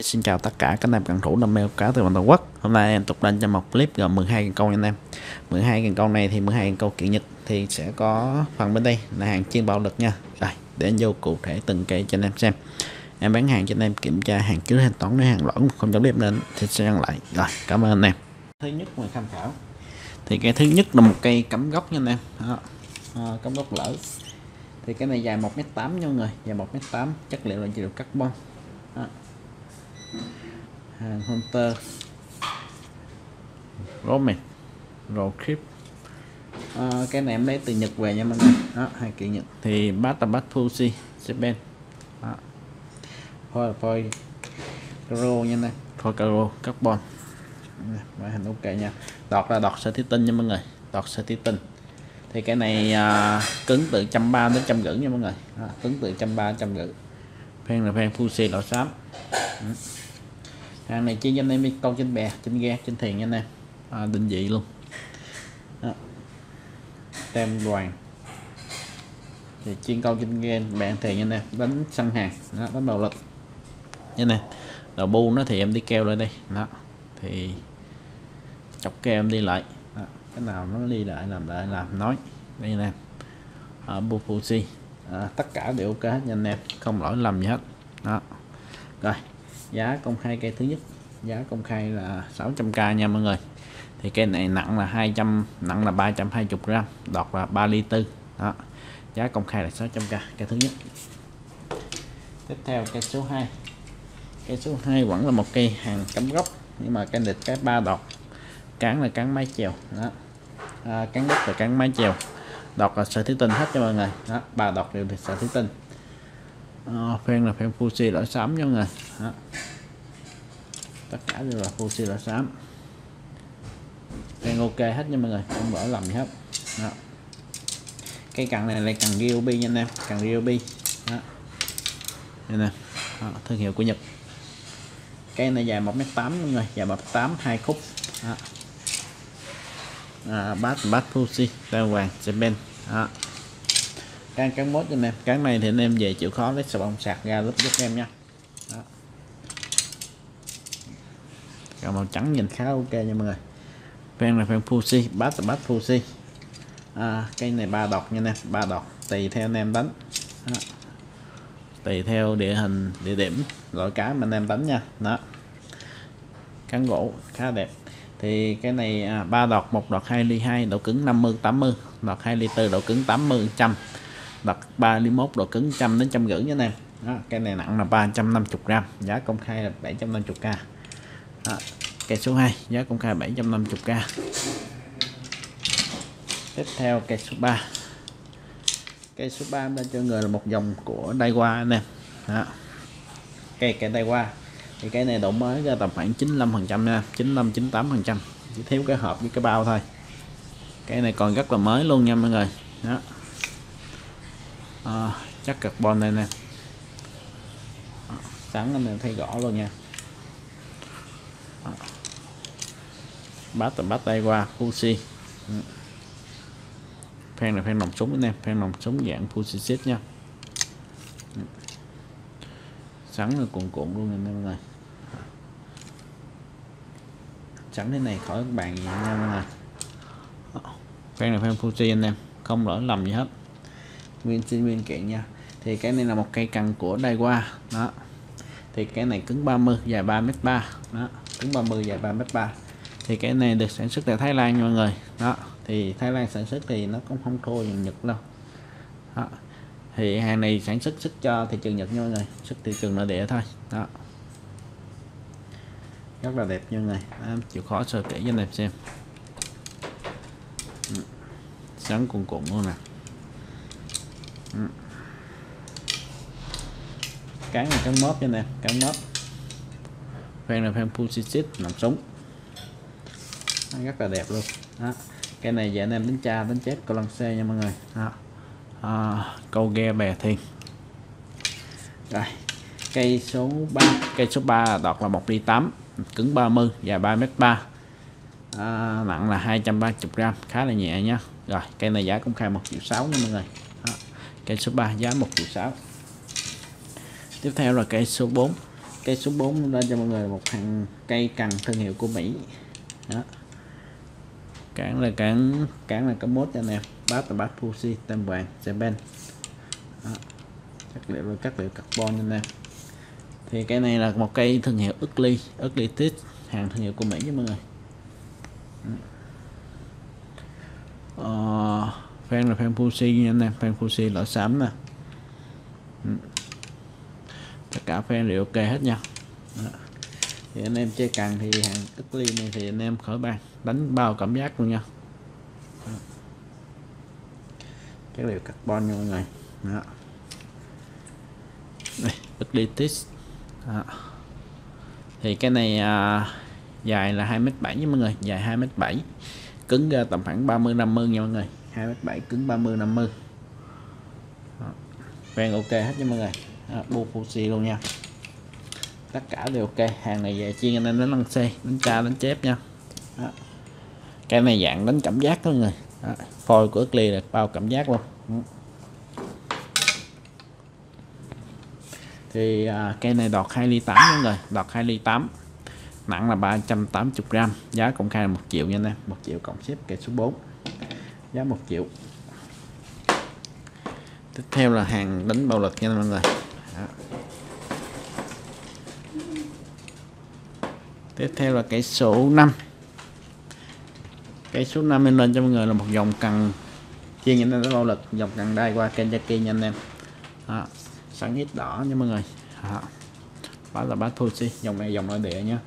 Xin chào tất cả các anh em cần thủ đam mê cá từ toàn quốc. Hôm nay em tục lên cho một clip gồm 12 cần câu nha anh em. 12 cần câu này thì 12 cần câu kiện Nhật thì sẽ có phần bên đây là hàng chiên bạo lực nha. Rồi để anh vô cụ thể từng cây cho anh em xem. Em bán hàng cho anh em kiểm tra hàng trước thanh toán, nếu hàng lỗi không chống điệp nên thì sẽ ăn lại. Rồi cảm ơn anh em. Thứ nhất mình tham khảo thì cái thứ nhất là một cây cắm gốc nha anh em. Đó. Cắm gốc lỡ thì cái này dài 1m8 nha mọi người, dài 1m8, chất liệu là chất liệu carbon. Đó. Hàng Hunter Roman Roadtrip. Cái này em lấy từ Nhật về nha mọi người. Đó, hai kiện Nhật thì Batabat Fuji Japan. Phôi Caro nha này, phôi Caro carbon và hình ok nha. Đọt là đọt sợi thủy tinh nha mọi người, đọt sợi thủy tinh thì cái này cứng từ 130 đến 150 nha mọi người. Đó, cứng từ 130 đến 150. Phen là phen Fuji loại xám. Hàng này chuyên cho anh em đi câu trên bè, trên ghe, trên thuyền nha anh em. Định vị luôn. Đó. Tem đoàn thì chuyên câu trên ghe, bè, thuyền nha anh em, đánh săn hàng. Đó, đánh bạo lực nha nè. Đầu bu nó thì em đi keo lại đây. Đó thì chọc keo em đi lại. Đó. Cái nào nó đi lại làm nói đây nè. Bu Fuji. Tất cả đều ok hết nha anh em, không lỗi lầm gì hết. Đó rồi, giá công khai cây thứ nhất, giá công khai là 600k nha mọi người. Thì cây này nặng là 200, nặng là 320g, đọt là 3 ly tư. Đó, giá công khai là 600k cây thứ nhất. Tiếp theo cây số 2. Cây số 2 vẫn là một cây hàng cắm gốc, nhưng mà cây địch cái 3 đọt, cán là cán mái chèo. Đó. Cán gốc là cán mái chèo, đọt là sợi thủy tinh hết cho mọi người. Đó, 3 đọt đều là sợi thủy tinh. Phen là phen Fuji loại xám nha mọi người. Đó. Tất cả đều là Fuji loại xám, phen ok hết nha mọi người, không lỗi lầm gì hết. Đó. Cây cần này là cần Ryobi nha anh em, cần Ryobi. Đó. Đây nè. Đó, thương hiệu của Nhật. Cây này dài 1m8 mọi người, dài 1m8, 2 khúc. Đó. Bát Fuji tao vàng Japan. Đó. Cán mốt cho anh em, cán này thì anh em về chịu khó lấy xà bông sạc ra giúp em nha. Đó. Còn màu trắng nhìn khá ok nha mọi người. Phen là phen Fuji, bát Fuji. Cây này 3 đọt nha anh em, 3 đọt tùy theo anh em đánh. Đó. Tùy theo địa hình, địa điểm, loại cá mà anh em đánh nha. Đó, cán gỗ khá đẹp. Thì cái này 3 đọt, 1 đọt 2 ly 2, độ cứng 50 80, đọt 2 ly 4 độ cứng 80 100, đọt 3 ly 1 độ cứng 100 đến 150 nha anh em. Đó, cái này nặng là 350g, giá công khai là 750k. Đó, cây số 2 giá công khai 750k. Tiếp theo cây số 3. Cây số 3 bên cho người là một dòng của Daiwa anh em. Đó. Cây Daiwa thì cái này độ mới ra tầm khoảng 95% nha, 95-98%, chỉ thiếu cái hộp với cái bao thôi. Cái này còn rất là mới luôn nha mọi người. Đó. Chắc carbon đây nè, sáng anh em thấy rõ luôn nha. Bát Daiwa Fuji. Phen là phen nòng súng anh em, phen nòng súng dạng Fuji set nha. Sắn là cuộn luôn anh em mọi người. Sắn thế này khỏi các bạn gì nha mọi người. Phen là phen Fuji anh em, không lỗi lầm gì hết, nguyên kiện nha. Thì cái này là một cây cần của Daiwa. Đó thì cái này cứng 30, dài 3m3. Đó, cứng 30, dài 3m3. Thì cái này được sản xuất tại Thái Lan nha mọi người. Đó thì Thái Lan sản xuất thì nó cũng không thua như Nhật đâu. Đó. Thì hàng này sản xuất cho thị trường Nhật nha mọi người, xuất thị trường nội địa thôi. Đó, rất là đẹp nha mọi người. Đó, chịu khó sơ kỹ cho anh em xem. Sắn cuộn luôn nè. Cán là cán móp nha nè, cán móp. Phen là phen Fuji set nòng súng, rất là đẹp luôn. Đó, cái này giờ anh em đánh tra đánh chép câu lăng xe nha mọi người. Đó. Câu ghe bè thuyền. Rồi cây số 3. Cây số 3 đọt là 1 ly 8, cứng 30, dài 3m3, nặng là 230g, khá là nhẹ nhá. Rồi cây này giá công khai 1,6 triệu nha mọi người. Đó. Cây số 3 giá 1,6 triệu. Tiếp theo là cây số 4. Cây số 4 lên cho mọi người là một hàng cây cần thương hiệu của Mỹ. Đó. Cản là cái mốt cho anh em, bát là bát Fuji tem vàng Japan. Chất liệu là chất liệu carbon anh em. Thì cái này là một cây thương hiệu Ugly Tip, hàng thương hiệu của Mỹ với mọi người. Fan là fan Fuji nha anh em, fan Fuji loại xám nè. Tất cả fan đều ok hết nha. Đó. Thì anh em chơi cần thì hàng Ugly này thì anh em khỏi bàn, đánh bao cảm giác luôn nha. Chất liệu carbon nha mọi người. Đó. Đây, Ugly Tip. Thì cái này dài là 2m7 nha mọi người, dài 2m7, cứng ra tầm khoảng 30-50 nha mọi người, 2m7 cứng 30-50. Fan ok hết nha mọi người. Bu Fuji luôn nha, tất cả đều ok. Hàng này về chuyên anh em đánh lăng xê, đánh tra, đánh chép nha. Đó. Cái này dạng đánh cảm giác đó mọi người. Phôi của Ugly là bao cảm giác luôn. Thì cây này đọt 2 ly 8 mọi người, đọt 2 ly 8, nặng là 380g, giá công khai là 1 triệu nha anh em, 1 triệu cộng ship. Cây số 4 giá 1 triệu. Tiếp theo là hàng đánh bạo lực nha mọi người. Đó. Tiếp theo là cây số 5. Cây số 5 lên cho mọi người là một dòng cần chuyên những đánh bạo lực, dòng cần đai qua Kenzaki nha anh em. Đó. Sáng hít đỏ nha mọi người. Đó. Đó là bát Fuji, dòng này dòng nội địa nhé.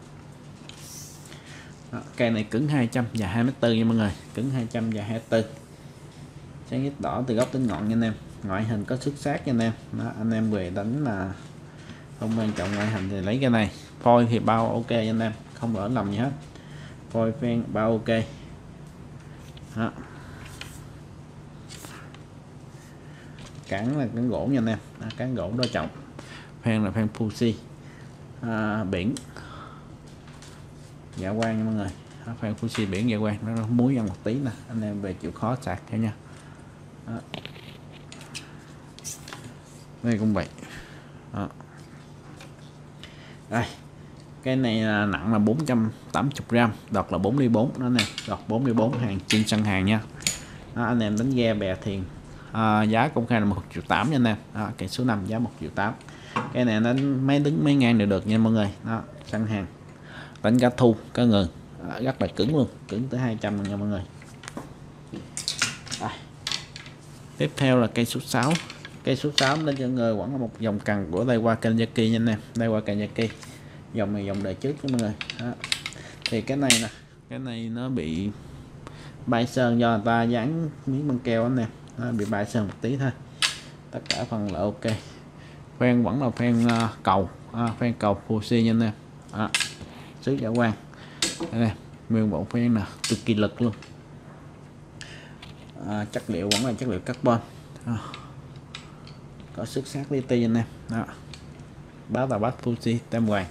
Cây này cứng 200 và 2m4 nha mọi người, cứng 200 và 24. Sáng hít đỏ từ gốc đến ngọn nha anh em, ngoại hình có xuất sắc nha anh em. Đó, anh em về đánh là không quan trọng ngoại hình thì lấy cái này. Phôi thì bao ok nha anh em, không ở lòng gì hết, phôi phen bao ok. Đó. Cản là cán gỗ nha anh em, cán gỗ đo trọng. Phen là phen Fuji biển dạ quang nha mọi người. Phen Fuji biển dạ quang, nó muối ăn một tí nè, anh em về chịu khó sạc theo nha. Đó. Đây cũng vậy. Đó. Đây, cái này là nặng là 480g, đọt là 4 ly 4 đó nè, đọt 4 ly 4, hàng chuyên săn hàng nha. Đó, anh em đánh ghe bè thuyền. Giá công khai là 1,8 triệu nha anh em. Cây số 5 giá 1,8 triệu. Cái này đánh mấy đứng mấy ngang đều được nha mọi người. Đó, săn hàng, đánh cá thu, cá ngừ, rất là cứng luôn, cứng tới 200 nha mọi người. Đây. Tiếp theo là cây số 6. Cây số 6 lên cho người vẫn là một dòng cần của Daiwa Kenzaki nha anh em. Daiwa Kenzaki, dòng này dòng đời trước của mọi người. Đó. Thì cái này nè, cái này nó bị bay sơn do người ta dán miếng băng keo anh em, nó bị bay sơn một tí thôi, tất cả phần là ok. Phen vẫn là phen cầu, phen cầu Fuji nha anh em. Sứ giả quang đây, nguyên bộ phen nè, cực kỳ lực luôn. Chất liệu vẫn là chất liệu carbon. Có xuất sắc li ti anh em. Đó. Báo tàu bát Fuji tem vàng.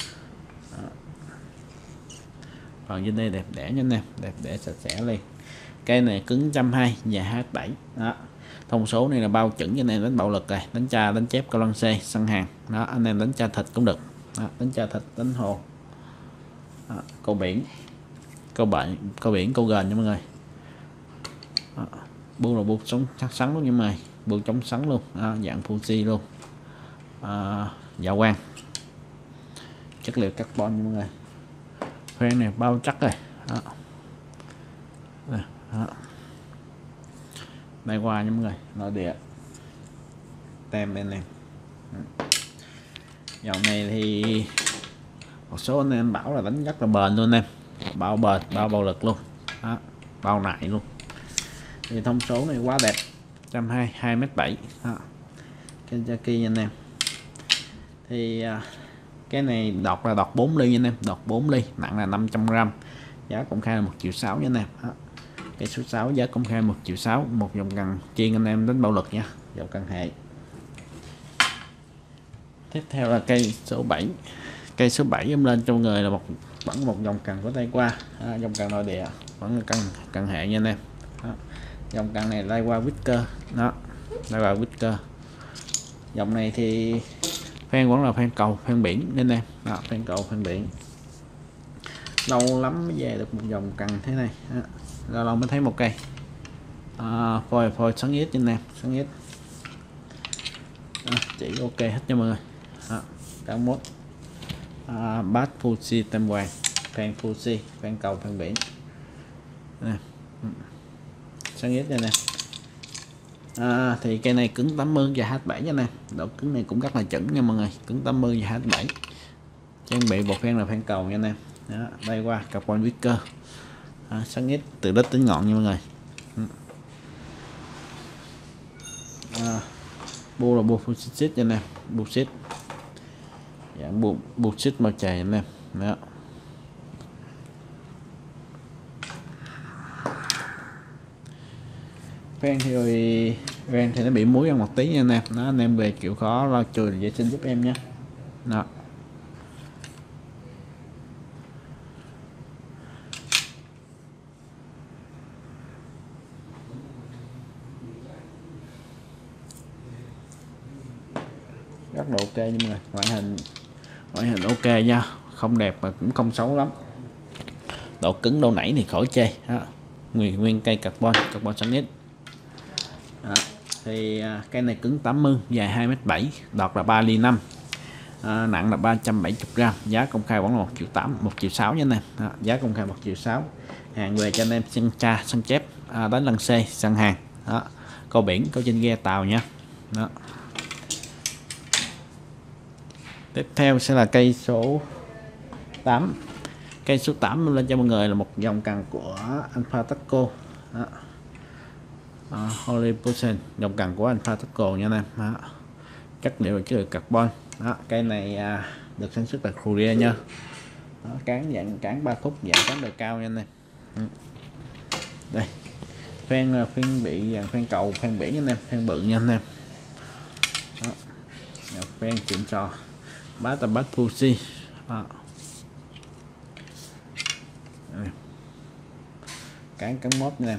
Còn trên đây đẹp đẽ nha anh em, đẹp đẽ sạch sẽ lên. Cây này cứng 120 và 27. Đó. Thông số này là bao chuẩn cho anh em đánh bạo lực này, đánh tra, đánh chép, câu lăng xê, săn hàng. Đó, anh em đánh tra thịt cũng được. Đó, đánh tra thịt, đánh hồ. Đó, câu biển, câu biển, câu gền nha mọi người. Đó, buông là buông sống sắn luôn nha mọi người, buông chống sắn luôn. Đó, dạng Fuji luôn. Dạ quang, chất liệu carbon nha mọi người. Phen này bao chắc rồi. Đó. Đó. Đây qua nha mọi người, nội địa, tem bên này. Dòng này thì một số anh em bảo là đánh rất là bền luôn em, bao bền, bao bạo lực luôn. Đó. Bao nại luôn. Thì thông số này quá đẹp, 120, 2m7. Kenzaki nha anh em. Thì cái này đọt là đọt 4 ly nha anh em, đọt 4 ly, nặng là 500g, giá công khai là 1,6 triệu nha anh em. Cây số 6 giá công khai 1,6 triệu, một dòng cần chuyên anh em đánh bạo lực nha, dòng cần hệ. Tiếp theo là cây số 7. Cây số 7 em lên cho người là vẫn một dòng cần có tay qua, dòng cần nội địa, vẫn là cần hệ nha anh em. Đó. Dòng cần này Daiwa Whisker. Đó, Daiwa Whisker. Dòng này thì Phen vẫn là phen cầu phen biển nên em đó, phen cầu phen biển lâu lắm mới về được một dòng cần thế này đó. Lâu lâu mới thấy một cây phôi xoắn ít trên em xoắn ít chỉ ok hết cho mọi người cả mốt bát Fuji tem vàng phen Fuji phen cầu phen biển nè. Xoắn ít đây nè. Thì cây này cứng 80 và 27 nha nè, độ cứng này cũng rất là chuẩn nha mọi người, cứng 80 và 27, trang bị bột phen là phen cầu nha nè. Đó, đây qua carbon wicker sáng ít từ đất đến ngọn nha mọi người. Bu là bu full nha nè, bu xít dạng bu xít màu chày nha nè. Đó. Phen thì nó bị muối ăn một tí nha anh em, nó anh em về chịu khó lo chùi vệ sinh giúp em nhé. Đó. Rất độ ok nhưng mà ngoại hình ok nha, không đẹp mà cũng không xấu lắm, độ cứng độ nảy thì khỏi chê. Đó. Nguyên cây carbon sáng ít. Thì cây này cứng 80, dài 2m7, đọt là 3 ly 5, nặng là 370g, giá công khai vẫn là 1.800.000, 1.600.000 nha nè. Giá công khai 1.600.000, hàng về cho anh em săn tra săn chép đánh lăn xe săn hàng. Đó. Câu biển câu trên ghe tàu nha. Đó. Tiếp theo sẽ là cây số 8. Cây số 8 lên cho mọi người là một dòng cần của Alpha Taco. Holy Potion, dòng cần của Alpha Taco nha em. Đó. Chất liệu là chất liệu carbon. Đó. Cây này được sản xuất tại Korea nha. Đó. Cán dạng cán 3 khúc, dạng cán đời cao nha em. Đây phen là phen bị dạng phen cầu phen biển nha em, phen bự nha em. Phen chỉnh trò bát Fuji. Cán mốt nha.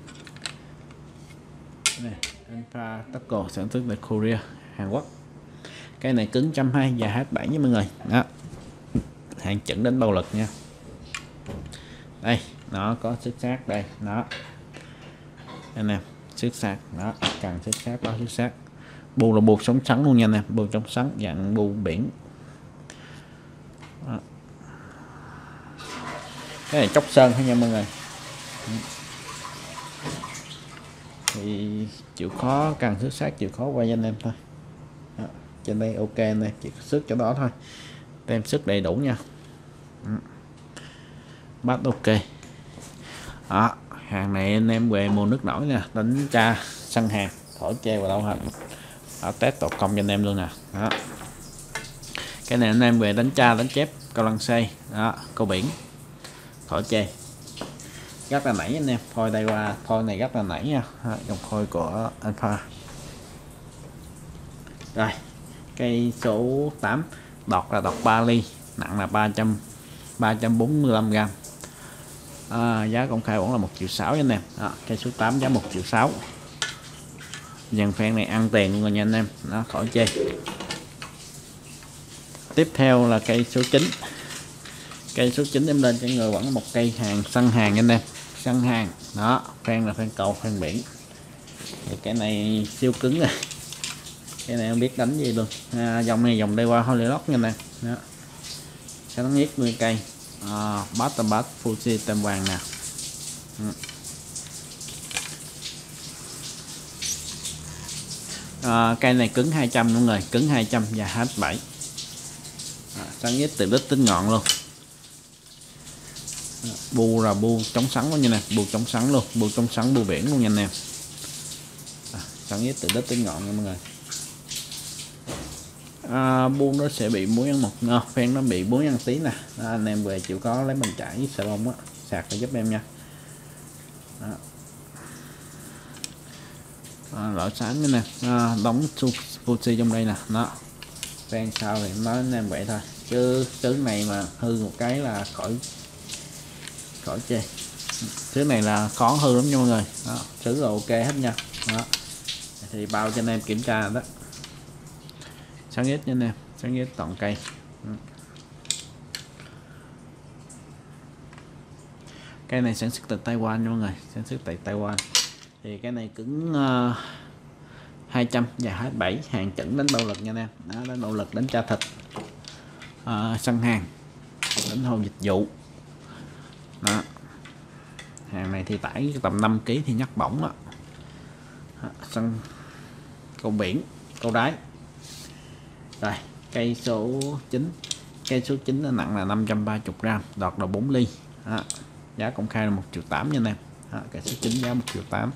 Này, Alpha Taco sản xuất tại Korea, Hàn Quốc. Cái này cứng 120 và 27 nha mọi người. Đó. Hàng chuẩn đến bầu lực nha. Đây, nó có xước sát đây, nó. Đây nè, xước sát, đó, cần xước sát đó xước sát. Bu là bu sống sắn luôn nha nè, bu sống sắn dạng bu biển. Đó. Cái này chóc sơn thôi nha mọi người. Thì chịu khó cần xước sát chịu khó quay cho anh em thôi. Đó. Trên đây ok này, chỉ xước chỗ đó thôi, tem xước đầy đủ nha. Bắt ok. Đó. Hàng này anh em về mùa nước nổi nè, đánh tra săn hàng khỏi treo vào đâu hết. Test tổ công cho anh em luôn nè. Đó. Cái này anh em về đánh tra đánh chép câu lăng xê, đó, câu biển khỏi chê, rất là nảy anh em. Phôi đây qua phôi này rất là nảy nha. Đó, dòng phôi của Alpha. Rồi cây số 8 đọt là đọt 3 ly, nặng là 345g. Giá công khai vẫn là 1.600.000 anh em. Cây số 8 giá 1.600.000. Dàn phen này ăn tiền luôn rồi nha anh em, nó khỏi chê. Tiếp theo là cây số 9. Cây số 9 em lên cho người vẫn một cây hàng săn hàng anh em, săn hàng. Đó, phen là phen cầu phen biển. Thì cái này siêu cứng rồi, cái này không biết đánh gì luôn. Dòng này dòng đây qua Holylock nha nè. Đó, sáng nhất 10 cây. Bát Fuji tem vàng nè. Cây này cứng 200 luôn rồi, cứng 200 và 27. Sáng nhất từ đít đến ngọn luôn. Bu là bu chống sắn quá nha nè, bu chống sắn luôn, bu chống sắn bu biển luôn nha anh em. Sáng nhất từ đít đến ngọn nha mọi người. Bu nó sẽ bị muối ăn một, phen nó bị muối ăn tí nè. Anh em về chịu có lấy bàn chải với xà bông á, sạc để giúp em nha. Loại sáng nữa nè, đóng Fuji trong đây nè. Đó, phen sau thì nói anh em vậy thôi, chứ thứ này mà hư một cái là khỏi chê. Thứ này là khó hư lắm nha mọi người. Đó, thứ là ok hết nha. Đó, thì bao cho anh em kiểm tra đó. Sáng ít nha anh em. sáng nhất toàn cây. Cây này sản xuất từ Taiwan nha mọi người, sản xuất tại Taiwan. Thì cái này cứng 200 dài 27, hàng chuẩn đánh bạo lực nha anh em. Đó, đánh bạo lực, đánh tra thịt, săn hàng, đánh hầu dịch vụ. Đó. Hàng này thì tải tầm 5 kg thì nhắc bỏng đó. Săn câu biển, câu đáy. Rồi, cây số 9. Cây số 9 nó nặng là 530g, đọt là 4 ly. Đó. Giá công khai là 1.800.000 nha anh em. Đó, cây số 9 giá 1.800.000.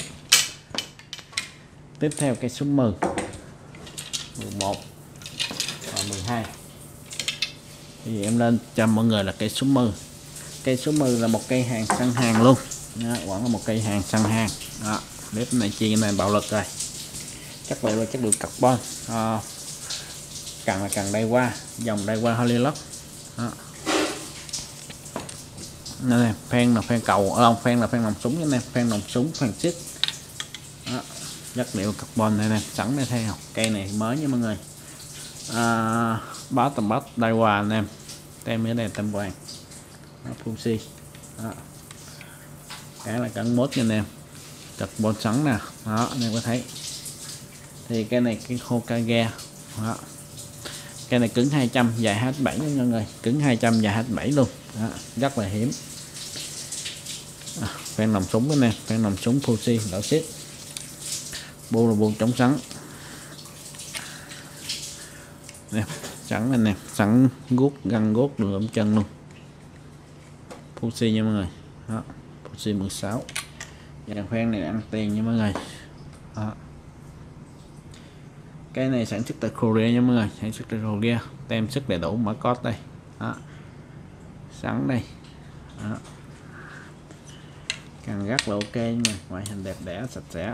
Tiếp theo cây số 10, 11 và 12. Thì em lên cho mọi người là cây số 10. Cây số 10 là một cây hàng săn hàng luôn. Đó, vẫn là một cây hàng săn hàng. Đó, bếp này chiên này bạo lực rồi. Chất liệu là chất liệu carbon. Cần là cần Daiwa, dòng Daiwa Holylux. Đó. Đây, phen là phen cầu, không, phen là phen nòng súng nha anh em, phen nòng súng, phen xích. Chất liệu carbon này nè, sẵn đây theo. Cây này mới nha mọi người. Báo tầm bắt Daiwa anh em. Tem ở đây tem vàng. Fuji. Cái là cắn mốt nha anh em. Carbon sẵn nè. Đó, anh em có thấy. Thì cái này cái Hokage. Đó. Cây này cứng 200, dài 27 nha mọi người, cứng 200 dài 27 luôn. Đó, rất là hiếm. Phen nòng súng cái này, phen nòng súng Fuji đảo xít. Bu là bu chống sắn. Nè, sẵn này nè, sẵn guốc găng guốc đường ống chân luôn. Fuji nha mọi người. Đó, Fuji 16. Dàn phen này ăn tiền nha mọi người. Đó. Cái này sản xuất tại Korea nha mọi người, sản xuất tại Korea, tem sức đầy đủ, mã code đây. Đó. Sẵn đây. Đó. Càng rất là ok nha, ngoại hình đẹp đẽ sạch sẽ.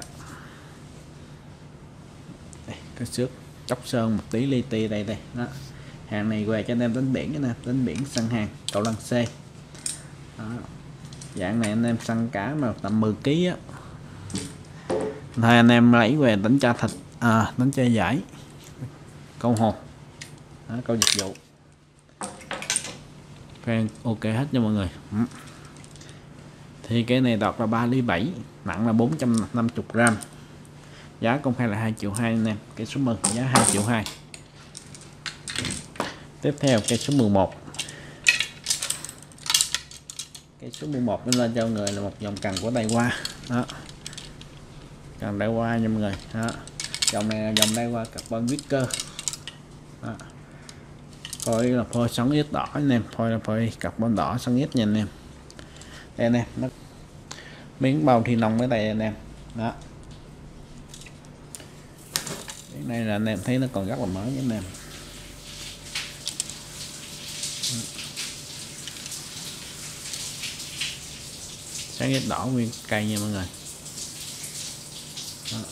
Đây, cái xước chóc sơn một tí li ti đây đây. Đó. Hàng này về cho anh em đánh biển nè, đánh biển săn hàng, cầu lăng C. Đó. Dạng này anh em săn cá mà tầm 10 kg á. Thôi anh em lấy về đánh tra thịt, đánh chơi giải, câu hồ, câu dịch vụ, phen ok hết nha mọi người. Thì cái này đọt là 3 ly 7, nặng là 450g, giá công khai là 2.200.000 anh em. Cây số 10 giá 2.200.000. Tiếp theo cây số 11. Cây số 11 nó lên cho người là một dòng cần của Daiwa. Đó, cần Daiwa nha mọi người. Đó. Dòng này là dòng Daiwa carbon wicker. Phôi là phôi xoắn ít đỏ anh em, phôi là phôi carbon đỏ xoắn ít nha anh em. Đây anh em, nó miếng bao thì nông cái này anh em. Đó, cái này là anh em thấy nó còn rất là mới nha anh em. Sáng ít đỏ nguyên cây nha mọi người. Đó.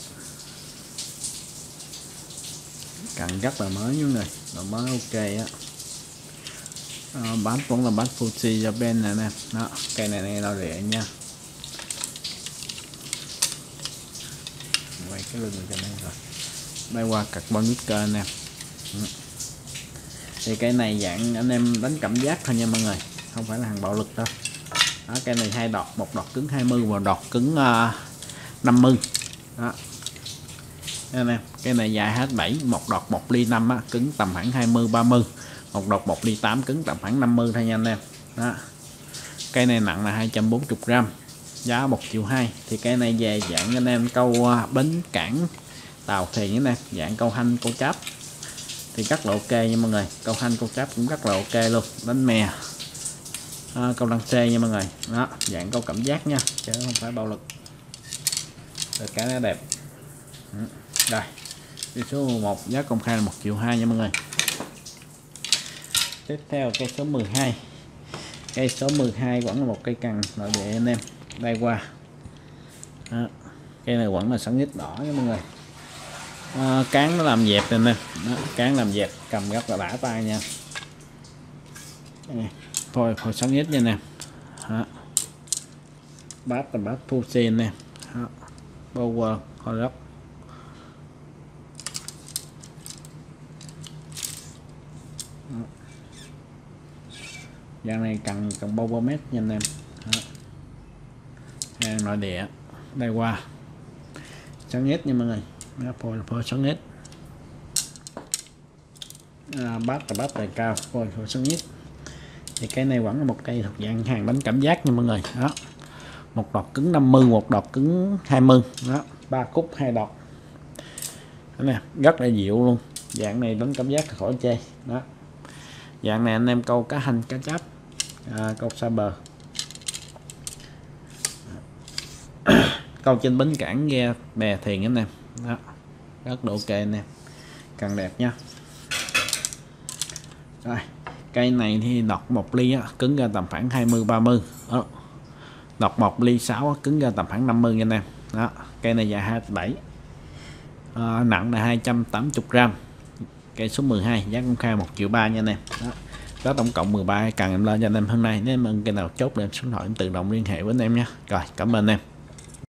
Cần rất là mới nha mọi người, độ mới ok á. Bán vẫn là bán Fuji Japan nè nè. Đó, cây này đo rẻ nha. Quay cái lưng cho này rồi. Bay qua carbon wicker nè. Thì cây này dạng anh em đánh cảm giác thôi nha mọi người, không phải là hàng bạo lực đâu. Đó, cây này 2 đọt, một đọt cứng 20 và đọt cứng 50. Đó. Đây nè, cái này dài hết 7, một đọt 1 ly 5 á, cứng tầm khoảng 20 30, một đọt 1 ly 8 cứng tầm khoảng 50 thôi nha anh em. Đó. Cây này nặng là 240g, giá 1.200.000. Thì cây này về dạng anh em câu bến cảng tàu thuyền nè, dạng câu hanh câu cháp thì rất là ok nha mọi người. Câu hanh câu cháp cũng rất là ok luôn, đánh mè, câu lăng xê nha mọi người. Đó, dạng câu cảm giác nha, chứ không phải bạo lực. Rồi cái nó đẹp. Đây, cây số 11 giá công khai là 1.200.000 nha mọi người. Tiếp theo cây số 12. Cây số 12 vẫn là một cây cần nội địa anh em, đây qua. Đó. Cây này vẫn là sẵn ít đỏ nha mọi người. Cán nó làm dẹp này nè. Đó, cán làm dẹp, cầm rất là đã tay nha. Thôi hồi sẵn ít nha nè. Bát là bát Fuji nè. Power Holylux. Dạng này cần power mét nha anh em. Đó. Hàng nội địa đây qua 6S nha mọi người, phôi 6S. Bát là cao, phôi 6S. Thì cái này vẫn là một cây thuộc dạng hàng đánh cảm giác nha mọi người. Đó, một đọt cứng 50, một đọt cứng 20. Đó, 3 cúc 2 đọt. Đó nè, rất là dịu luôn. Dạng này đánh cảm giác khỏi chê. Đó, dạng này anh em câu cá hành, cá chép, câu xa bờ, câu trên bến cảng, ghe bè thuyền anh em. Đó, rất là ok anh em, càng đẹp nha. Rồi, cây này thì đọt 1 ly á, cứng ra tầm khoảng 20-30. Đó, đọt 1 ly 6 cứng ra tầm khoảng 50 nha anh em. Đó, cây này dài 27, nặng là 280g. Cây số 12 giá công khai 1.300.000 nha anh em. Đó, tổng cộng 13 cần em lên cho anh em hôm nay. Nếu em cây nào chốt để em số điện thoại em tự động liên hệ với anh em nha. Rồi, cảm ơn em.